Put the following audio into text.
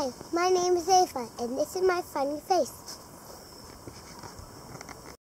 Hi, my name is Ava, and this is my funny face.